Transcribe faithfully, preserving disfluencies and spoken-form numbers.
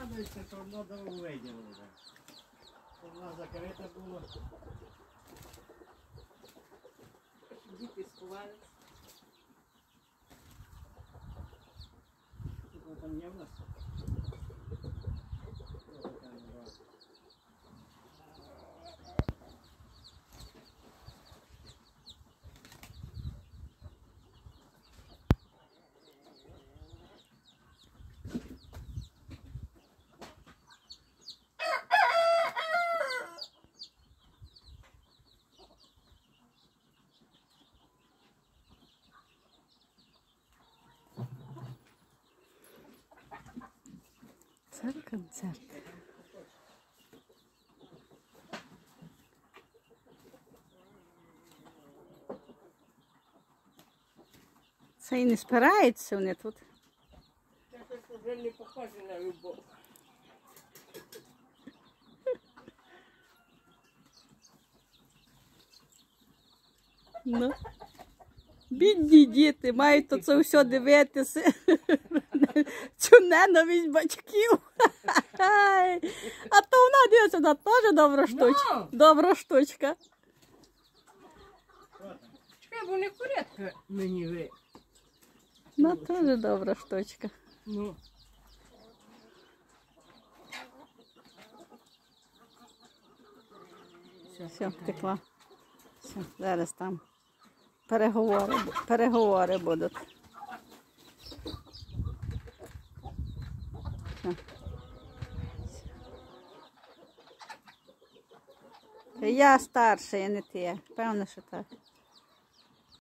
радується, то воно довго виділо вже. Вона закрита була. Діти сховались. Тут там є в нас? Це концерт. Це і не спираються вони тут. Це щось вже не похоже на любов. Ну. Бідні діти мають то це все дивитися. Цю ненависть батьків. А то вона дивиться, вона теж добра штучка. Добра штучка. Чекай, бо не порядка мені ви. Вона теж добра штучка. Ну. Все, втекла. Все, зараз там переговори, переговори будуть. Все. Я старша, я не ти. Певно, що так.